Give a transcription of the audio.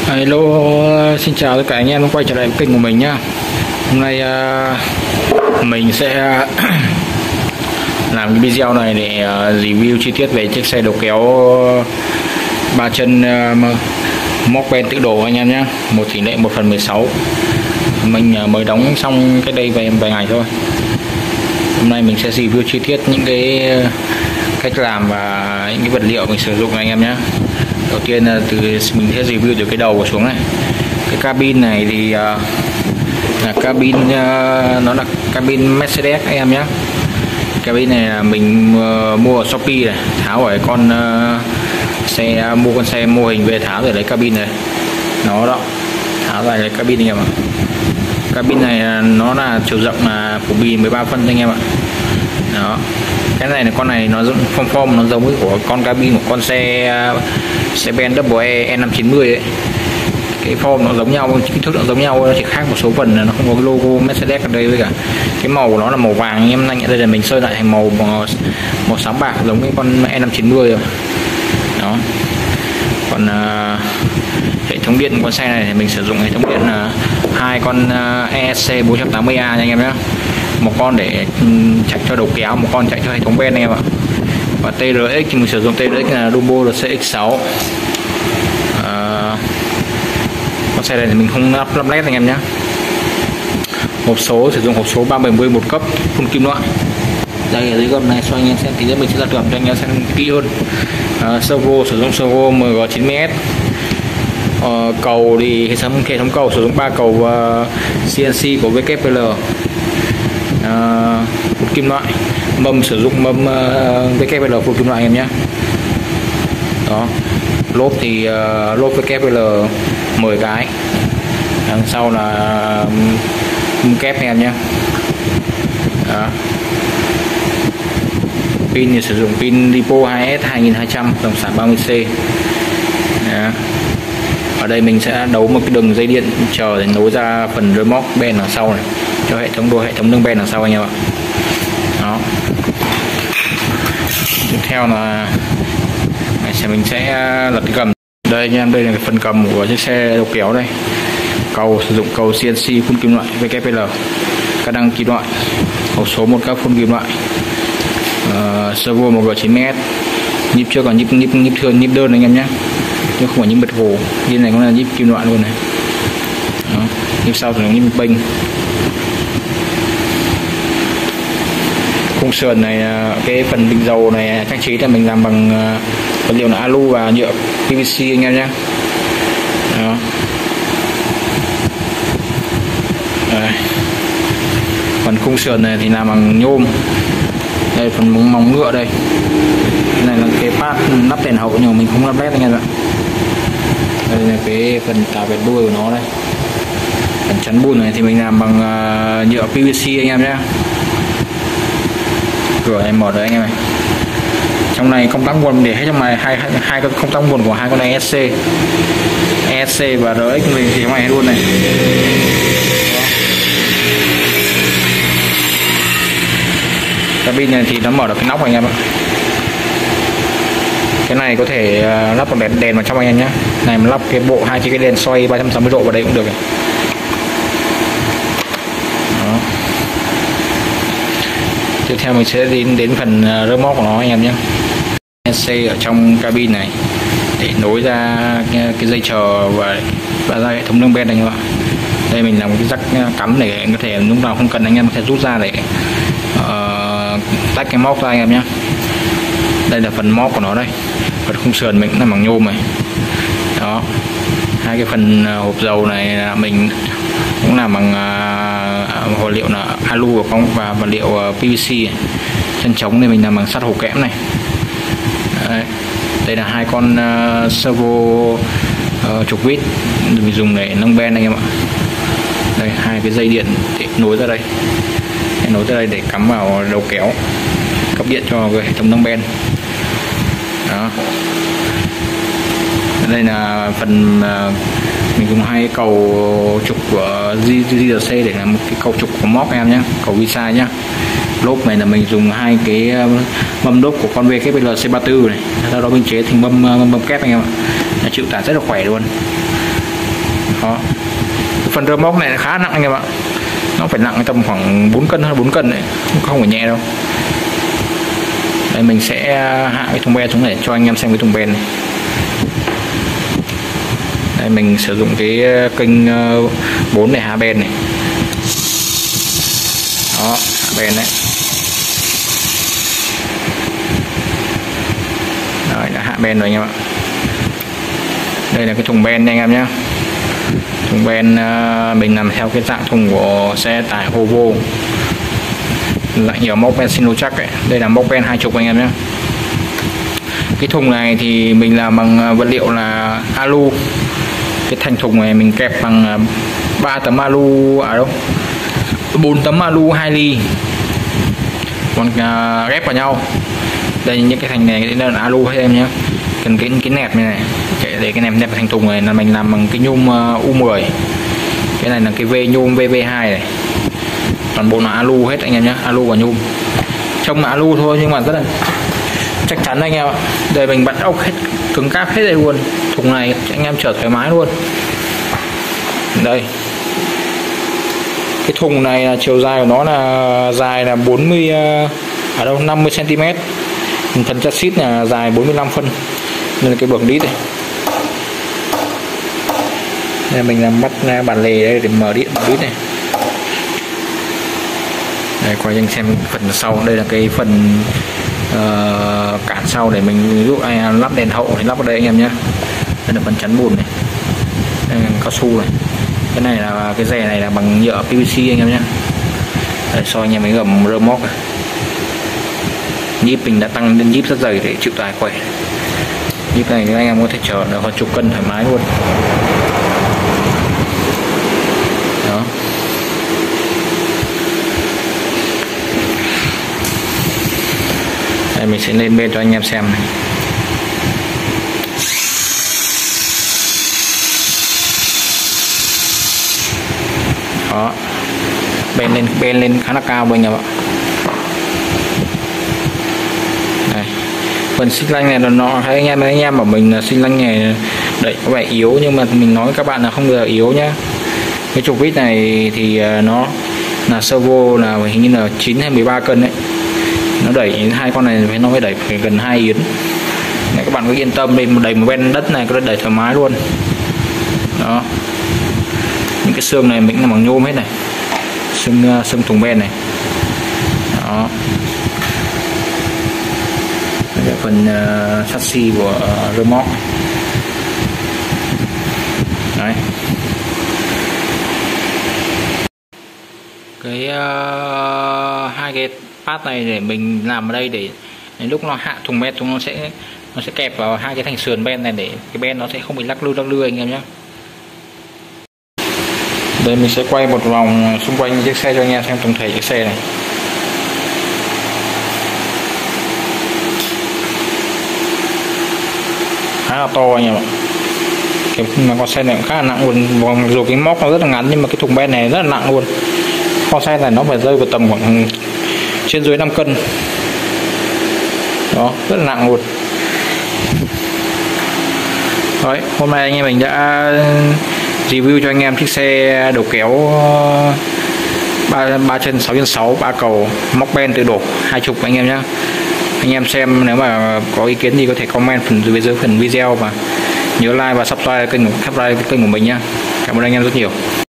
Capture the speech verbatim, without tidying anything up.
Hello, xin chào tất cả anh em quay trở lại với kênh của mình nhá. Hôm nay uh, mình sẽ làm cái video này để uh, review chi tiết về chiếc xe đầu kéo ba chân uh, móc ben tự đổ anh em nhé. Một tỷ lệ một phần mười sáu. Mình uh, mới đóng xong cái đây vài, vài ngày thôi. Hôm nay mình sẽ review chi tiết những cái uh, cách làm và những cái vật liệu mình sử dụng anh em nhé. Đầu tiên là từ mình sẽ review từ cái đầu xuống này. Cái cabin này thì uh, là cabin uh, nó là cabin Mercedes anh em nhé. Cabin này là mình uh, mua ở Shopee này, tháo ở con uh, xe mua con xe mô hình về tháo để lấy cabin này. Nó đó, tháo ra lấy cabin anh em ạ. Cabin này nó là chiều rộng là phủ bì mười ba phân anh em ạ. Đó. Cái này là con này nó form form nó giống với của con cabin của con xe xe Ben Double E E năm chín mươi ấy. Cái form nó giống nhau, kích thước nó giống nhau, nó chỉ khác một số phần là nó không có cái logo Mercedes ở đây, với cả cái màu của nó là màu vàng anh em. Anh đây là mình sơn lại thành màu màu xám bạc giống cái con E năm chín mươi rồi. Đó. Còn uh, hệ thống điện của con xe này thì mình sử dụng hệ thống điện là uh, hai con uh, E S C bốn tám mươi A nha anh em nhé. Một con để um, chạy cho đầu kéo, một con chạy cho hệ thống ben anh em ạ. Và T R X thì mình sử dụng T R X là Turbo R C X sáu. uh, Con xe này thì mình không lắp lắp led anh em nhé. Hộp số sử dụng hộp số ba bảy mươi một cấp phun kim loại. Đây ở dưới gầm này cho anh em xem, thì mình sẽ ra tưởng cho anh em xem kỹ hơn. uh, Servo sử dụng servo M G chín mươi S. uh, Cầu thì hệ thống hệ thống cầu sử dụng ba cầu uh, C N C của W K P L. uh, Phun kim loại. Mâm sử dụng mâm uh, W K P L phun kim loại em nhé. Đó. Lốp thì uh, lốp W K P L mười cái. Đằng sau là um, kép em nhé. Đó. Pin thì sử dụng pin Lipo hai S hai nghìn hai trăm dòng xả ba mươi C. Đó. Ở đây mình sẽ đấu một cái đường dây điện chờ để nối ra phần rơ móc ben đằng sau này cho hệ thống đua hệ thống nâng ben đằng sau anh em ạ. Đó. Tiếp theo là mình sẽ lật cái cầm. Đây anh em, đây là cái phần cầm của chiếc xe đầu kéo đây. Cầu sử dụng cầu C N C phun kim loại W K P L, các đăng kim loại, hộp số một các phun kim loại. Uh, servo một G chín mươi S, nhíp trước còn nhíp nhíp nhíp thường nhíp đơn anh em nhé, chứ không phải nhíp bật hồ. Như này cũng là nhíp kim loại luôn này. Đó. Nhíp sau thì nhíp bênh. Khung sườn này, cái phần bình dầu này trang trí là mình làm bằng vật liệu là alu và nhựa P V C anh em nhé. Đó. Đây. Phần khung sườn này thì làm bằng nhôm. Đây phần móng, móng ngựa đây. Cái này là cái pad lắp đèn hậu nhưng mà mình không lắp led anh em ạ. Đây là cái phần tà vẹt đuôi của nó đây. Phần chắn bùn này thì mình làm bằng uh, nhựa P V C anh em nhé. Cửa này mở đấy anh em này. Trong này công tắc nguồn để hết trong này hai hai, hai cái công tắc nguồn của hai con này E S C E S C và R X mình thì trong này luôn này. Cabin này thì nó mở được cái nóc anh em ạ. Cái này có thể uh, lắp một đèn đèn vào trong anh em nhé. Này mình lắp cái bộ hai cái đèn xoay ba trăm sáu mươi độ vào đây cũng được. Đó. Tiếp theo mình sẽ đến đến phần rơ móc của nó anh em nhé. E S C ở trong cabin này để nối ra cái, cái dây chờ và và ra hệ thống nâng ben này anh em ạ. Đây mình làm cái rắc cắm để có thể lúc nào không cần anh em có thể rút ra để uh, tách cái móc ra anh em nhé. Đây là phần móc của nó đây. Phần khung sườn mình cũng làm bằng nhôm này. Đó. Hai cái phần uh, hộp dầu này là mình cũng làm bằng uh, vật liệu là alu và và vật liệu uh, P V C. Chân trống này mình làm bằng sắt hổ kẽm này. Đây, đây là hai con uh, servo uh, trục vít mình dùng để nâng ben anh em ạ. Đây hai cái dây điện để nối ra đây, để nối ra đây để cắm vào đầu kéo cấp điện cho cái hệ thống nâng ben. Đó. Đây là phần uh, mình dùng hai cầu trục của G R C để làm một cái cầu trục của móc em nhé, cầu visa nhá. Lốp này là mình dùng hai cái mâm lốp của con W K P L C ba mươi tư này, sau đó mình chế thành mâm mâm, mâm kép anh em ạ. Nó chịu tải rất là khỏe luôn. Đó. Phần rơ móc này khá nặng anh em ạ, nó phải nặng tầm khoảng bốn cân hơn bốn cân đấy, không phải nhẹ đâu. Đây mình sẽ hạ cái thùng ben xuống để cho anh em xem cái thùng ben này. Đây mình sử dụng cái kênh bốn để hạ ben này. Đó, hạ ben đấy. Rồi, đã hạ ben rồi anh em ạ. Đây là cái thùng ben nha anh em nhé. Thùng ben mình làm theo cái dạng thùng của xe tải Volvo, dạng nhiều móc ben Sinotrack ấy. Đây là móc ben hai chục anh em nhé. Cái thùng này thì mình làm bằng vật liệu là alu. Cái thành thùng này mình kẹp bằng ba tấm alu à đâu bốn tấm alu hai ly, còn uh, ghép vào nhau. Đây những cái thành này đây là alu hết em nhé. Cần cái cái nẹp này này để cái nẹp nẹp thành thùng này là mình làm bằng cái nhôm uh, U mười. Cái này là cái V nhôm V V hai này, toàn bộ là alu hết anh em nhé, alu và nhôm. Trông là alu thôi nhưng mà rất là chắc chắn anh em ạ. Đây mình bắt ốc hết cứng cáp hết đây luôn. Thùng này anh em chở thoải mái luôn. Đây cái thùng này là chiều dài của nó là dài là bốn mươi ở đâu năm mươi xăng ti mét, phần chassis là dài bốn mươi lăm phân, nên là cái bậc đít này. Đây mình làm bắt bản lề đây để mở điện đít này. Đây quay anh xem phần sau, đây là cái phần uh, cản sau để mình giúp anh lắp đèn hậu thì lắp vào đây anh em nhé. Đây là phần chắn bùn này, đây là cao su này. Cái này là cái rè này là bằng nhựa pê vê xê anh em nhé. Đây, so anh em mới gầm rơ móc này. Nhíp mình đã tăng lên nhíp rất dày để chịu tải khỏe. Nhíp này anh em có thể chở được hơn chục cân thoải mái luôn. Đó. Đây mình sẽ lên bên cho anh em xem này. Đó, bên lên bên lên khá là cao bên nhà bạn. Đây, phần xi lanh này là nó thấy anh em anh em bảo mình là xi lanh này đẩy có vẻ yếu, nhưng mà mình nói các bạn là không bao giờ yếu nhá. Cái trục vít này thì nó là servo là hình như là chín hay mười ba cân đấy, nó đẩy hai con này nó phải đẩy phải gần hai yến. Này, các bạn cứ yên tâm đi, đầy một ven đất này có đẩy thoải mái luôn. Đó, những cái xương này mình làm bằng nhôm hết này, xương xương thùng ben này. Đó, đây là phần uh, chassis của uh, rơ móc. Đấy, cái uh, hai cái pad này để mình làm ở đây để đến lúc nó hạ thùng ben chúng nó sẽ nó sẽ kẹp vào hai cái thành sườn ben này để cái ben nó sẽ không bị lắc lư lắc lư anh em nhé. Đây mình sẽ quay một vòng xung quanh chiếc xe cho anh em xem tổng thể chiếc xe này. Khá là to anh em ạ. Cái mà con xe này cũng khá là nặng luôn, dù cái móc nó rất là ngắn nhưng mà cái thùng ben này rất là nặng luôn. Con xe này nó phải rơi vào tầm khoảng trên dưới năm cân. Đó, rất là nặng luôn. Đấy, hôm nay anh em mình đã review cho anh em chiếc xe đầu kéo ba ba chân sáu chân sáu ba cầu móc ben tự đổ hai chục anh em nhé. Anh em xem nếu mà có ý kiến gì có thể comment phần dưới dưới phần video, và nhớ like và subscribe kênh subscribe kênh của mình nhé. Cảm ơn anh em rất nhiều.